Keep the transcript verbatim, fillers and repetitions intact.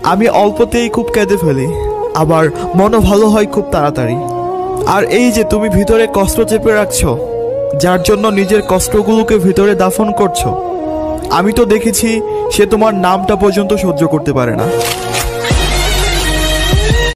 আমি অল্পতেই খুব কেঁদে ফেলি, আবার মনও ভালো হয় খুব তাড়াতাড়ি। আর এই যে তুমি ভিতরে কষ্ট চেপে রাখছো, যার জন্য নিজের কষ্টগুলোকে ভিতরে দাফন করছো, আমি তো দেখেছি সে তোমার নামটা পর্যন্ত সহ্য করতে পারে না।